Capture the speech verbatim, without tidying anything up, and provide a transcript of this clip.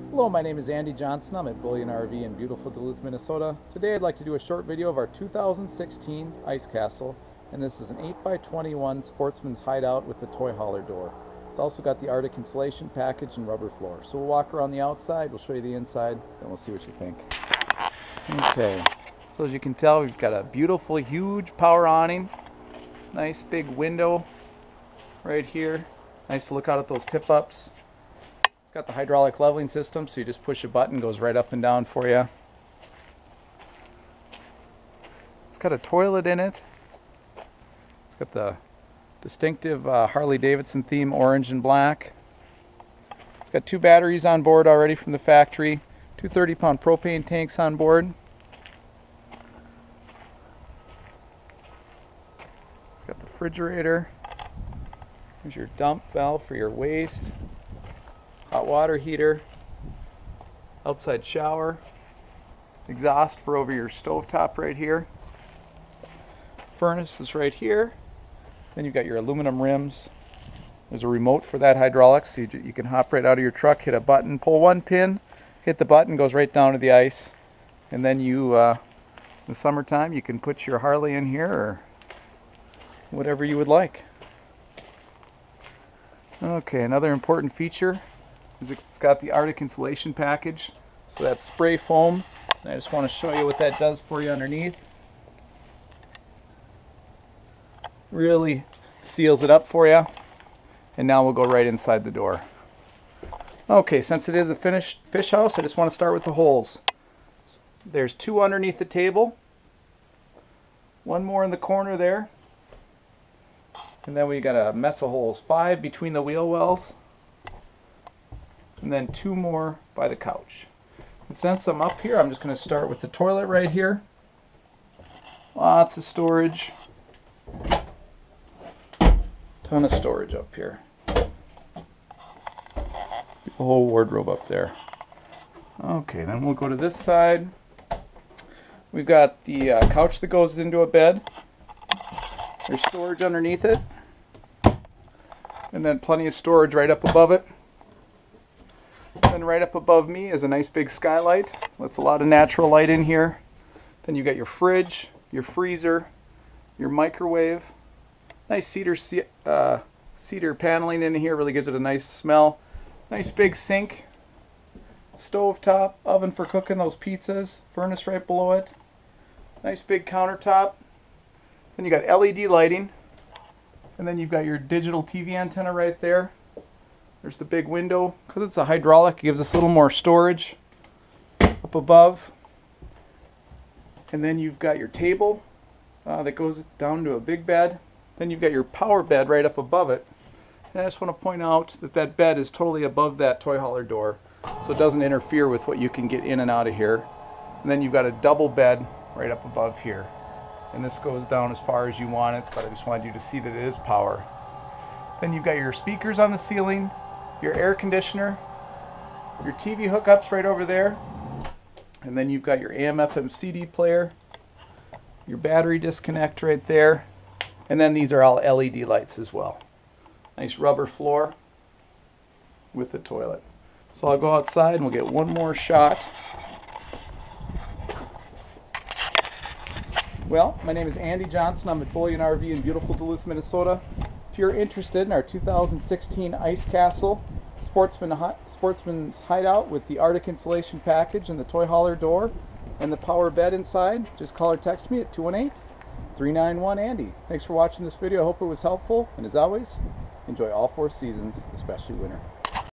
Hello, my name is Andy Johnson. I'm at Bullion R V in beautiful Duluth, Minnesota. Today I'd like to do a short video of our two thousand sixteen Ice Castle, and this is an eight by twenty-one Sportsman's Hideout with the toy hauler door. It's also got the Arctic insulation package and rubber floor. So we'll walk around the outside, we'll show you the inside, then we'll see what you think. Okay, so as you can tell, we've got a beautiful, huge power awning. Nice big window right here. Nice to look out at those tip-ups. It's got the hydraulic leveling system, so you just push a button, goes right up and down for you. It's got a toilet in it. It's got the distinctive uh, Harley-Davidson theme, orange and black. It's got two batteries on board already from the factory, two thirty pound propane tanks on board. It's got the refrigerator. Here's your dump valve for your waste. Hot water heater, outside shower, exhaust for over your stovetop right here. Furnace is right here. Then you've got your aluminum rims. There's a remote for that hydraulics, so you, you can hop right out of your truck, hit a button, pull one pin, hit the button, goes right down to the ice. And then you, uh, in the summertime, you can put your Harley in here or whatever you would like. Okay, another important feature is it's got the Arctic insulation package, so that's spray foam, and I just want to show you what that does for you underneath. Really seals it up for you, and now we'll go right inside the door. Okay, since it is a finished fish house, I just want to start with the holes. There's two underneath the table, one more in the corner there, and then we got a mess of holes, five between the wheel wells, and then two more by the couch. And since I'm up here, I'm just going to start with the toilet right here. Lots of storage. Ton of storage up here. The whole wardrobe up there. Okay, then we'll go to this side. We've got the uh, couch that goes into a bed. There's storage underneath it. And then plenty of storage right up above it. Then right up above me is a nice big skylight. Lets a lot of natural light in here. Then you got your fridge, your freezer, your microwave. Nice cedar uh, cedar paneling in here, really gives it a nice smell. Nice big sink, stove top, oven for cooking those pizzas, furnace right below it. Nice big countertop. Then you got L E D lighting. And then you've got your digital T V antenna right there. There's the big window. Because it's a hydraulic, it gives us a little more storage up above. And then you've got your table uh, that goes down to a big bed. Then you've got your power bed right up above it. And I just want to point out that that bed is totally above that toy hauler door, so it doesn't interfere with what you can get in and out of here. And then you've got a double bed right up above here. And this goes down as far as you want it, but I just wanted you to see that it is power. Then you've got your speakers on the ceiling, your air conditioner, your T V hookups right over there, and then you've got your A M F M C D player, your battery disconnect right there, and then these are all L E D lights as well. Nice rubber floor with the toilet. So I'll go outside and we'll get one more shot. Well, my name is Andy Johnson. I'm at Bullion R V in beautiful Duluth, Minnesota. If you're interested in our two thousand sixteen Ice Castle Sportsman, Sportsman's Hideout with the Arctic insulation package and the toy hauler door and the power bed inside, just call or text me at two one eight, three nine one, Andy. Thanks for watching this video. I hope it was helpful. And as always, enjoy all four seasons, especially winter.